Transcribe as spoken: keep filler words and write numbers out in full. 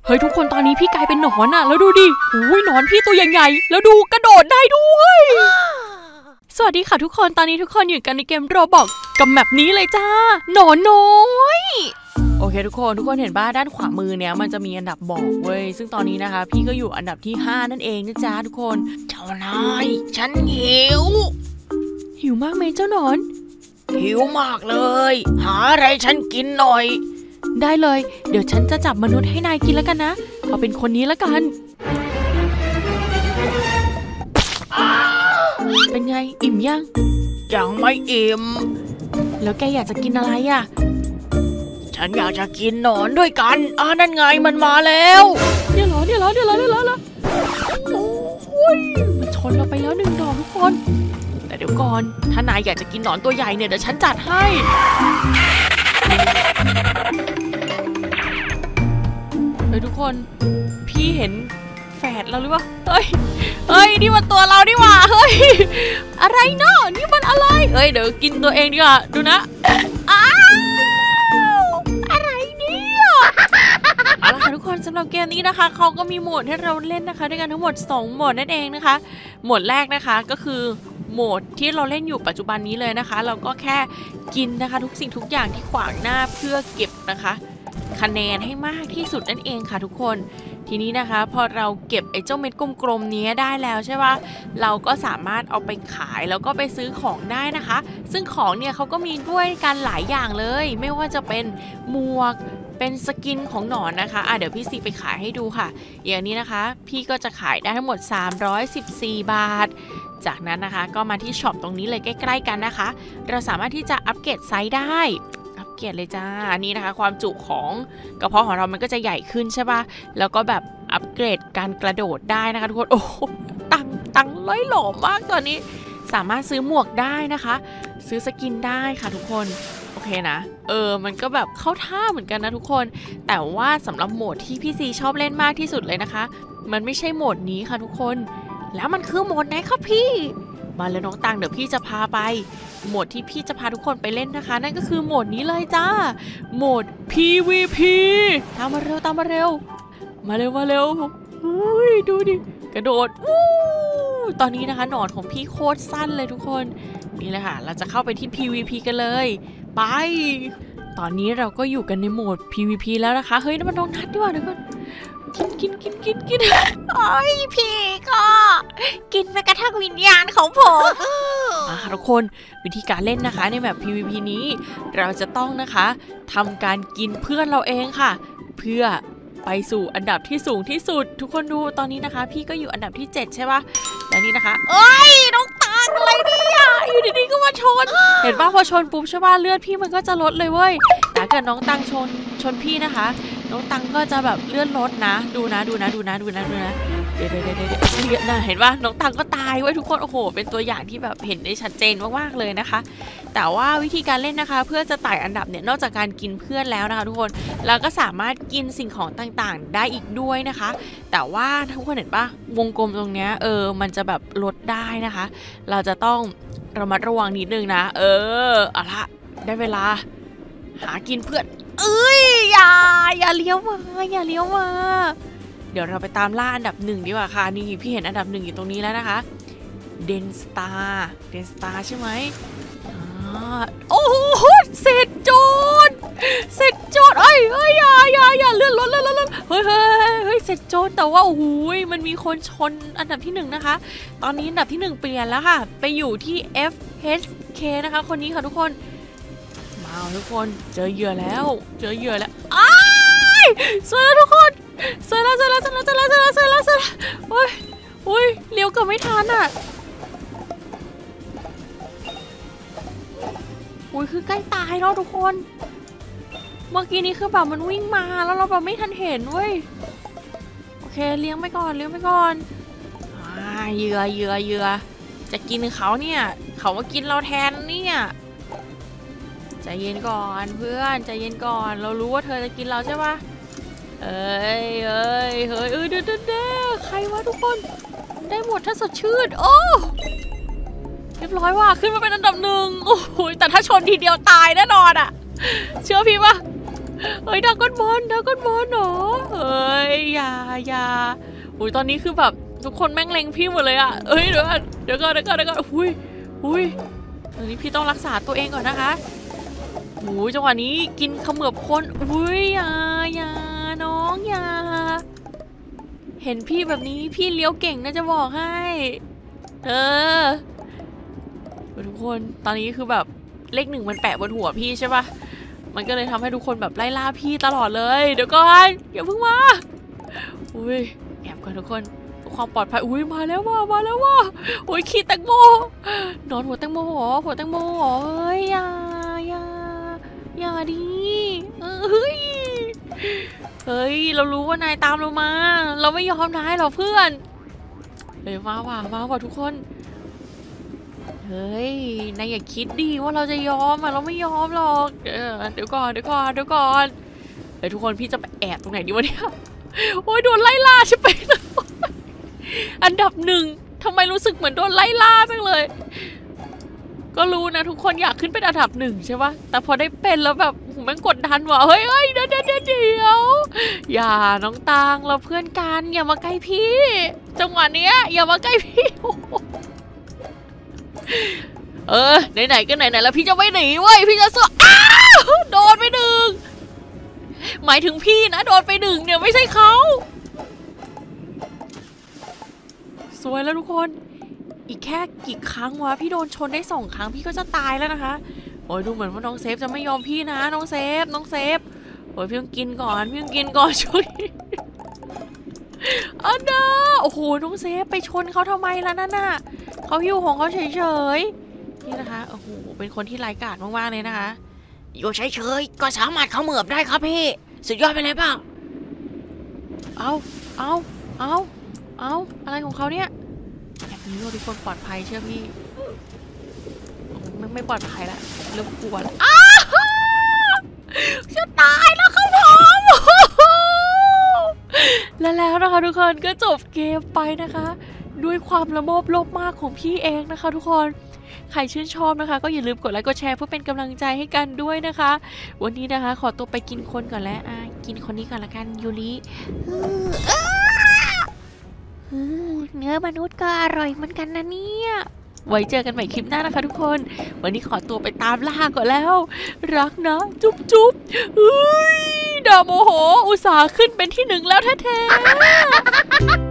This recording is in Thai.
เฮ้ยทุกคนตอนนี้พี่กลายเป็นหนอนอะแล้วดูดิหูยหนอนพี่ตัวใหญ่ๆแล้วดูกระโดดได้ด้วยสวัสดีค่ะทุกคนตอนนี้ทุกคนอยู่กันในเกมโรบล็อกกับแมปนี้เลยจ้าหนอนน้อยโอเคทุกคนทุกคนเห็นบ้าด้านขวามือเนี้ยมันจะมีอันดับบอกเว้ยซึ่งตอนนี้นะคะพี่ก็อยู่อันดับที่ห้านั่นเองนะจ๊ะทุกคนเจ้านายฉันหิวหิวมากไหมเจ้าหนอนหิวมากเลยหาอะไรฉันกินหน่อยได้เลยเดี๋ยวฉันจะจับมนุษย์ให้นายกินแล้วกันนะเอาเป็นคนนี้แล้วกันเป็นไงอิ่มยังยังไม่อิ่มแล้วแกอยากจะกินอะไรอ่ะฉันอยากจะกินหนอนด้วยกันอ่านั่นไงมันมาแล้วเดี๋ยวเหรอเดี๋ยวเหรอเดี๋ยวเหรอเดี๋ยวเหรอโอ้ยมันชนเราไปแล้วหนึ่งดอกทุกคนแต่เดี๋ยวก่อนถ้านายอยากจะกินหนอนตัวใหญ่เนี่ยเดี๋ยวฉันจัดให้เฮ้ยทุกคนพี่เห็นแฝดเราหรือเปล่าเฮ้ยเฮ้ยนี่มันตัวเราดิว่าเฮ้ยอะไรเนาะนี่มันอะไรเฮ้ยเดี๋ยวกินตัวเองดีกว่าดูนะอ้าวอะไรเนี่ยเอาละค่ะทุกคนสำหรับเกมนี้นะคะเขาก็มีโหมดให้เราเล่นนะคะด้วยกันทั้งหมดสองโหมดนั่นเองนะคะโหมดแรกนะคะก็คือโหมดที่เราเล่นอยู่ปัจจุบันนี้เลยนะคะเราก็แค่กินนะคะทุกสิ่งทุกอย่างที่ขวางหน้าเพื่อเก็บนะคะคะแนนให้มากที่สุดนั่นเองค่ะทุกคนทีนี้นะคะพอเราเก็บไอ้เจ้าเม็ดกลมๆนี้ได้แล้วใช่ป่ะเราก็สามารถเอาไปขายแล้วก็ไปซื้อของได้นะคะซึ่งของเนี่ยเขาก็มีด้วยกันหลายอย่างเลยไม่ว่าจะเป็นหมวกเป็นสกินของหนอนนะคะอ่ะเดี๋ยวพี่ซีไปขายให้ดูค่ะอย่างนี้นะคะพี่ก็จะขายได้ทั้งหมดสามร้อยสิบสี่บาทจากนั้นนะคะก็มาที่ช็อปตรงนี้เลยใกล้ๆกันนะคะเราสามารถที่จะอัปเกรดไซส์ได้อัปเกรดเลยจ้าอันนี้นะคะความจุของกระเพาะของเรามันก็จะใหญ่ขึ้นใช่ป่ะแล้วก็แบบอัปเกรดการกระโดดได้นะคะทุกคนโอ้ตังตังร้อยหล่อมากตอนนี้สามารถซื้อหมวกได้นะคะซื้อสกินได้ค่ะทุกคนโอเคนะเออมันก็แบบเข้าท่าเหมือนกันนะทุกคนแต่ว่าสำหรับโหมดที่พี่ซีชอบเล่นมากที่สุดเลยนะคะมันไม่ใช่โหมดนี้ค่ะทุกคนแล้วมันคือโหมดไหนคะพี่มาเลยน้องตังเดี๋ยวพี่จะพาไปโหมดที่พี่จะพาทุกคนไปเล่นนะคะนั่นก็คือโหมดนี้เลยจ้าโหมด พี วี พี ตามมาเร็วตามมาเร็วมาเร็วมาเร็วอุ้ยดูดิกระโดดอู้ตอนนี้นะคะหนอนของพี่โคตรสั้นเลยทุกคนนี่เลยค่ะเราจะเข้าไปที่ พี วี พี กันเลยไปตอนนี้เราก็อยู่กันในโหมด พี วี พี แล้วนะคะเฮ้ยนั่นมันน้องนัดด้วยเดี๋ยวก่อนกินกินกินกินกินโอ้ยพี่ก็กินไปกระทั่งวิญญาณของผมมาค่ะทุกคนวิธีการเล่นนะคะในแบบ พี วี พี นี้เราจะต้องนะคะทำการกินเพื่อนเราเองค่ะเพื่อไปสู่อันดับที่สูงที่สุดทุกคนดูตอนนี้นะคะพี่ก็อยู่อันดับที่เจ็ดใช่ปะแล้วนี่นะคะเอ้ยน้องตังอะไรเนี่ยอยู่ดีๆก็มาชนเห็นป่ะพอชนปุ๊บใช่ป่ะเลือดพี่มันก็จะลดเลยเว้ยแต่เกิดน้องตังชนชนพี่นะคะน้องตังก็จะแบบเลื่อนลดนะดูนะดูนะดูนะดูนะดูนะเดี๋ยวเดี๋ยวเดี๋ยวเดี๋ยวนะเห็นป่ะน้องตังก็ตายไว้ทุกคนโอ้โหเป็นตัวอย่างที่แบบเห็นได้ชัดเจนมากๆเลยนะคะแต่ว่าวิธีการเล่นนะคะเพื่อจะไต่อันดับเนี่ยนอกจากการกินเพื่อนแล้วนะคะทุกคนเราก็สามารถกินสิ่งของต่างๆได้อีกด้วยนะคะแต่ว่าทุกคนเห็นป่ะวงกลมตรงเนี้ยเออมันจะแบบลดได้นะคะเราจะต้องระมัดระวังนิดนึงนะเออเอาละได้เวลาหากินเพื่อนเอ้ยอย่าอย่าเลี้ยวมาอย่าเลี้ยวมาเดี๋ยวเราไปตามล่าอันดับหนึ่งดีกว่าค่ะนี่พี่เห็นอันดับหนึ่งอยู่ตรงนี้แล้วนะคะเดนสตาร์เดนสตาร์ใช่ไหมโอ้โหเสร็จโจรเสร็จโจรเอ้ยเอ้ยอย่าอย่าอย่าเลื่อนรถเลื่อนรถเลื่อนเฮ้ยเฮ้ยเฮ้ยเสร็จโจรแต่ว่าโอ้โหมันมีคนชนอันดับที่หนึ่งนะคะตอนนี้อันดับที่หนึ่งเปลี่ยนแล้วค่ะไปอยู่ที่ เอฟ เอช เค นะคะคนนี้ค่ะทุกคนมาทุกคนเจอเหยื่อแล้วเจอเหยื่อแล้วอ้ายสวยแล้วทุกคนสวยแล้วสวยแล้วสวยแล้วสวยแล้วสวยแล้วสวยแล้วโอ้ยโอ้ยเลี้ยวเกือบไม่ทันอ่ะอุ้ยคือใกล้ตายแล้วทุกคนเมื่อกี้นี้คือแบบมันวิ่งมาแล้วเราแบบไม่ทันเห็นเว้ยโอเคเลี้ยงไปก่อนเลี้ยงไปก่อนอ่าเหยื่อเหยื่อเหยื่อจะกินเขาเนี่ยเขามากินเราแทนเนี่ยใจเย็นก่อนเพื่อนใจเย็นก่อนเรารู้ว่าเธอจะกินเราใช่ปะเอ้ยเอ้ยเฮ้ยเอ้ยเด้อเด้อเด้อใครวะทุกคนได้หมดถ้าสดชื่นโอ้เรียบร้อยว่ะขึ้นมาเป็นอันดับหนึ่งโอ้โหแต่ถ้าชนทีเดียวตายแน่นอนอ่ะเชื่อพี่ปะเฮ้ยดราก้อนบอลดราก้อนบอลเหรอเฮ้ยอย่าอุ้ยตอนนี้คือแบบทุกคนแม่งเล็งพี่หมดเลยอะเอ้ยเดี๋ยวก่อนเดี๋ยวก่อนเดี๋ยวก่อนเดี๋ยวก่อนอุ้ยอุ้ยตอนนี้พี่ต้องรักษาตัวเองก่อนนะคะโอ้ยจังหวะนี้กินเขมือบคนอุ้ยอย่าอย่าน้องอย่าเห็นพี่แบบนี้พี่เลี้ยวเก่งนะจะบอกให้เออทุกคนตอนนี้คือแบบเลขหนึ่งมันแปะบนหัวพี่ใช่ปะมันก็เลยทำให้ทุกคนแบบไล่ล่าพี่ตลอดเลยเดี๋ยวก่อนอย่าเพิ่งมาอุ้ยแอบก่อนทุกคนความปลอดภัยอุ้ยมาแล้วว่ามาแล้วว่าอุ้ยขี้แตงโมนอนหัวแตงโมหรอหัวแตงโมหรอเฮ้ยอย่าอย่าอย่าดิเฮ้ยเฮ้ยเรารู้ว่านายตามเรามาเราไม่ยอมนายหรอกเพื่อนเฮ้ยมาว่ะมาว่ะทุกคนเฮ้ยนายอย่าคิดดีว่าเราจะยอมอ่ะเราไม่ยอมหรอกเดี๋ยวเดี๋ยวก่อนเดี๋ยวก่อนเดี๋ยวก่อนเฮ้ยทุกคนพี่จะไปแอบตรงไหนดีวะเนี่ยโอ้ยโดนไล่ล่าใช่ไหมอันดับหนึ่งทำไมรู้สึกเหมือนโดนไล่ล่าจังเลยก็รู้นะทุกคนอยากขึ้นเป็นอันดับหนึ่งใช่ปะแต่พอได้เป็นแล้วแบบแม่งกดดันว่ะเฮ้ยเฮ้ยเดี๋ยวเดี๋ยวเดี๋ยวอย่าน้องตางเราเพื่อนกันอย่ามาใกล้พี่จังหวะเนี้ยอย่ามาใกล้พี่เออไหนๆก็ไหนๆแล้วพี่จะไม่หนีเว้ยพี่จะสู้อ้าวโดนไปหนึ่งหมายถึงพี่นะโดนไปหนึ่งเนี่ยไม่ใช่เขาสวยแล้วทุกคนอีกแค่กี่ครั้งวะพี่โดนชนได้สองครั้งพี่ก็จะตายแล้วนะคะโอ้ยดูเหมือนว่าน้องเซฟจะไม่ยอมพี่นะน้องเซฟน้องเซฟโอ้ยพี่ต้องกินก่อนพี่ต้องกินก่อนช่วยอันน่ะโอ้โหน้องเซฟไปชนเขาทำไมล่ะนั่นน่ะเขาหิ้วของเขาเฉยๆนี่นะคะโอ้โหเป็นคนที่ไร้กาจมากๆเลยนะคะอยู่เฉยๆก็สามารถเขมือบได้ครับพี่สุดยอดไปเลยเปล่าเอาเอาเอาเอาอะไรของเขาเนี่ยแบบนี้เราทุกคนปลอดภัยเชื่อพี่ไม่ไม่ปลอดภัยละเริ่มกลัวแล้วอ้าจะตายแล้วครับผมและแล้วนะคะทุกคนก็จบเกมไปนะคะด้วยความละโมบโลภมากของพี่เองนะคะทุกคนใครชื่นชอบนะคะก็อย่าลืมกดไลค์กดแชร์เพื่อเป็นกำลังใจให้กันด้วยนะคะวันนี้นะคะขอตัวไปกินคนก่อนแล้วอ่ะกินคนนี้ก่อนละกันยูริเนื้อมนุษย์ก็อร่อยเหมือนกันนะเนี่ยไว้เจอกันใหม่คลิปหน้านะคะทุกคนวันนี้ขอตัวไปตามล่าก่อนแล้วรักนะจุ๊บจุ๊บเฮ้ยดาโมโหอุตส่าห์ขึ้นเป็นที่หนึ่งแล้วแท้ๆ